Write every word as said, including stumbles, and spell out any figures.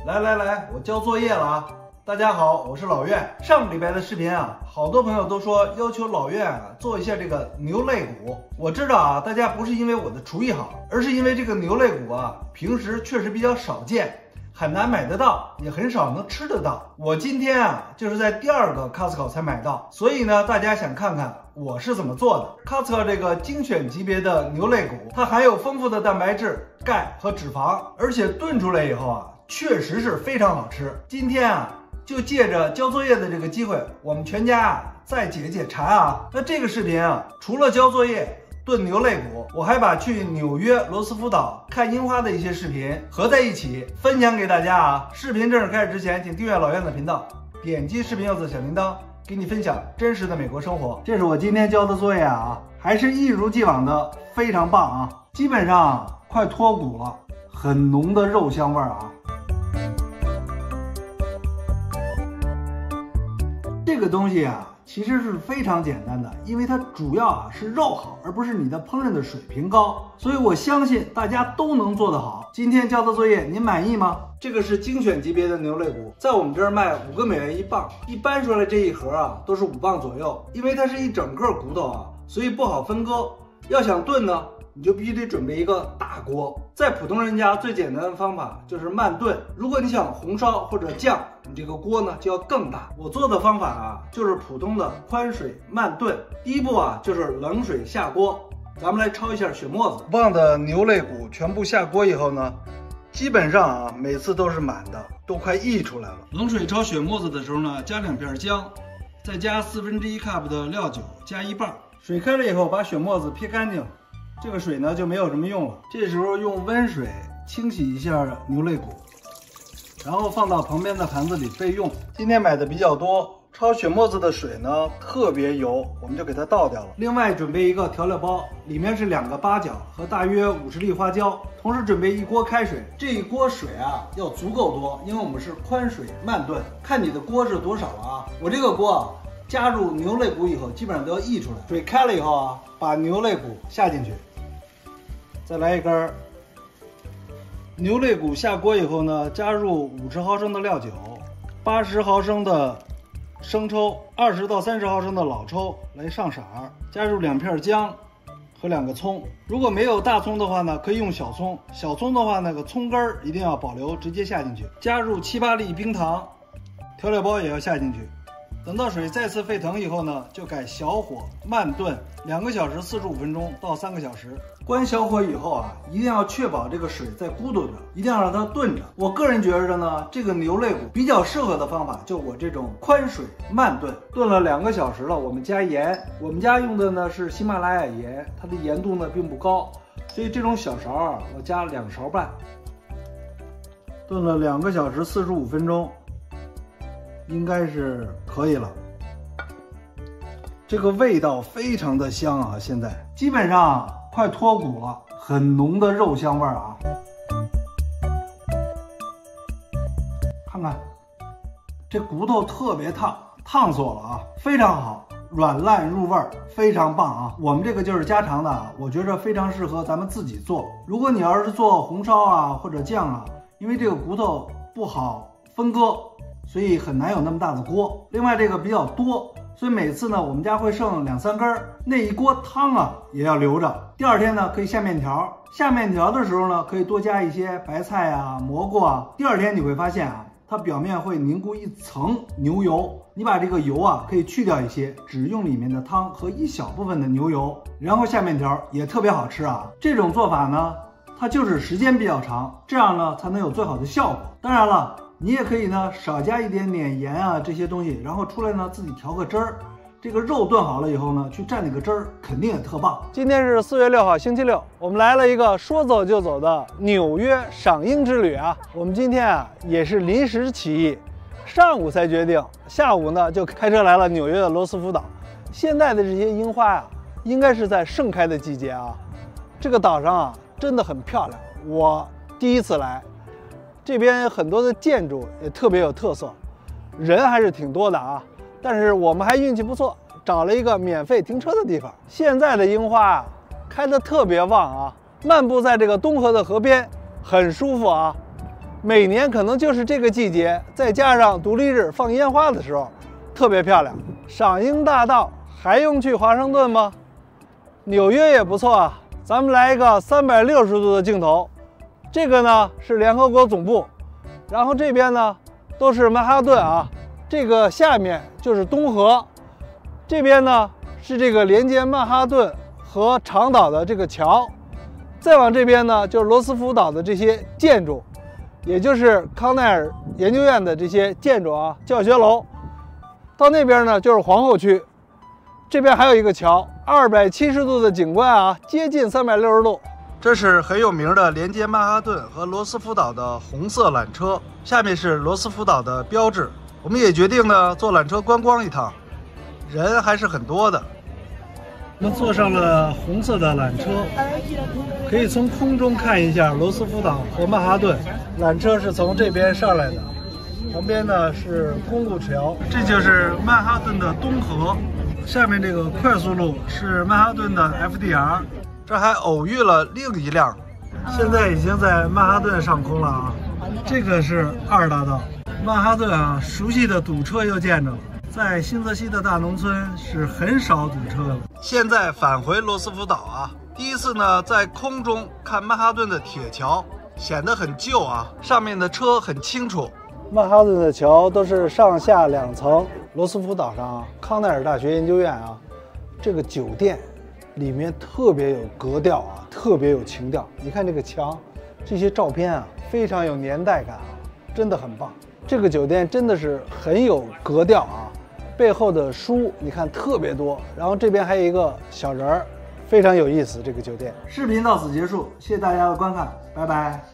来来来，我交作业了啊！大家好，我是老岳。上个礼拜的视频啊，好多朋友都说要求老岳啊做一下这个牛肋骨。我知道啊，大家不是因为我的厨艺好，而是因为这个牛肋骨啊，平时确实比较少见，很难买得到，也很少能吃得到。我今天啊，就是在第二个 Costco 才买到，所以呢，大家想看看我是怎么做的。Costco 这个精选级别的牛肋骨，它含有丰富的蛋白质、钙和脂肪，而且炖出来以后啊，确实是非常好吃。今天啊，就借着交作业的这个机会，我们全家啊再解解馋啊。那这个视频啊，除了交作业、炖牛肋骨，我还把去纽约罗斯福岛看樱花的一些视频合在一起分享给大家啊。视频正式开始之前，请订阅老岳的频道，点击视频右侧小铃铛，给你分享真实的美国生活。这是我今天交的作业啊，还是一如既往的非常棒啊，基本上啊快脱骨了，很浓的肉香味儿啊。这个东西啊，其实是非常简单的，因为它主要啊是肉好，而不是你的烹饪的水平高，所以我相信大家都能做得好。今天交的作业您满意吗？这个是精选级别的牛肋骨，在我们这儿卖五个美元一磅，一般说来这一盒啊都是五磅左右，因为它是一整个骨头啊，所以不好分割。要想炖呢，你就必须得准备一个大锅。在普通人家最简单的方法就是慢炖，如果你想红烧或者酱，你这个锅呢就要更大。我做的方法啊就是普通的宽水慢炖。第一步啊就是冷水下锅，咱们来焯一下血沫子。五磅的牛肋骨全部下锅以后呢，基本上啊每次都是满的，都快溢出来了。冷水焯血沫子的时候呢，加两片姜，再加四分之一 cup 的料酒，加一半。水开了以后，把血沫子撇干净。这个水呢就没有什么用了，这时候用温水清洗一下牛肋骨，然后放到旁边的盘子里备用。今天买的比较多，焯血沫子的水呢特别油，我们就给它倒掉了。另外准备一个调料包，里面是两个八角和大约五十粒花椒，同时准备一锅开水。这一锅水啊要足够多，因为我们是宽水慢炖，看你的锅是多少了啊。我这个锅啊加入牛肋骨以后，基本上都要溢出来。水开了以后啊，把牛肋骨下进去，再来一根。牛肋骨下锅以后呢，加入五十毫升的料酒，八十毫升的生抽，二十到三十毫升的老抽来上色，加入两片姜和两个葱。如果没有大葱的话呢，可以用小葱。小葱的话，那个葱根儿一定要保留，直接下进去。加入七八粒冰糖，调料包也要下进去。等到水再次沸腾以后呢，就改小火慢炖两个小时四十五分钟到三个小时。关小火以后啊，一定要确保这个水在咕嘟着，一定要让它炖着。我个人觉得呢，这个牛肋骨比较适合的方法，就我这种宽水慢炖。炖了两个小时了，我们加盐。我们家用的呢是喜马拉雅盐，它的盐度呢并不高，所以这种小勺啊，我加两勺半。炖了两个小时四十五分钟。应该是可以了，这个味道非常的香啊！现在基本上、啊、快脱骨了，很浓的肉香味啊！看看这骨头特别烫，烫死我了啊！非常好，软烂入味儿，非常棒啊！我们这个就是家常的啊，我觉着非常适合咱们自己做。如果你要是做红烧啊或者酱啊，因为这个骨头不好分割，所以很难有那么大的锅。另外这个比较多，所以每次呢我们家会剩两三根儿，那一锅汤啊也要留着。第二天呢可以下面条，下面条的时候呢可以多加一些白菜啊、蘑菇啊。第二天你会发现啊，它表面会凝固一层牛油，你把这个油啊可以去掉一些，只用里面的汤和一小部分的牛油，然后下面条也特别好吃啊。这种做法呢，它就是时间比较长，这样呢才能有最好的效果。当然了，你也可以呢少加一点点盐啊这些东西，然后出来呢自己调个汁儿。这个肉炖好了以后呢，去蘸那个汁儿，肯定也特棒。今天是四月六号，星期六，我们来了一个说走就走的纽约赏樱之旅啊。我们今天啊也是临时起意，上午才决定，下午呢就开车来了纽约的罗斯福岛。现在的这些樱花啊，应该是在盛开的季节啊。这个岛上啊真的很漂亮，我第一次来。这边很多的建筑也特别有特色，人还是挺多的啊。但是我们还运气不错，找了一个免费停车的地方。现在的樱花啊，开得特别旺啊，漫步在这个东河的河边，很舒服啊。 每年可能就是这个季节，再加上独立日放烟花的时候，特别漂亮。赏樱大道还用去华盛顿吗？纽约也不错啊。咱们来一个三百六十度的镜头，这个呢是联合国总部，然后这边呢都是曼哈顿啊，这个下面就是东河，这边呢是这个连接曼哈顿和长岛的这个桥，再往这边呢就是罗斯福岛的这些建筑，也就是康奈尔研究院的这些建筑啊，教学楼。到那边呢就是皇后区，这边还有一个桥，二百七十度的景观啊，接近三百六十度。 这是很有名的连接曼哈顿和罗斯福岛的红色缆车，下面是罗斯福岛的标志。我们也决定呢坐缆车观光一趟，人还是很多的。我们坐上了红色的缆车，可以从空中看一下罗斯福岛和曼哈顿。缆车是从这边上来的，旁边呢是公路桥，这就是曼哈顿的东河。下面这个快速路是曼哈顿的 F D R。这还偶遇了另一辆，现在已经在曼哈顿上空了啊。这个是二大道，曼哈顿啊，熟悉的堵车又见着了。在新泽西的大农村是很少堵车的。现在返回罗斯福岛啊，第一次呢在空中看曼哈顿的铁桥，显得很旧啊，上面的车很清楚。曼哈顿的桥都是上下两层。罗斯福岛上啊，康奈尔大学研究院啊，这个酒店里面特别有格调啊，特别有情调。你看这个墙，这些照片啊，非常有年代感啊，真的很棒。这个酒店真的是很有格调啊，背后的书你看特别多，然后这边还有一个小人儿，非常有意思。这个酒店。视频到此结束，谢谢大家的观看，拜拜。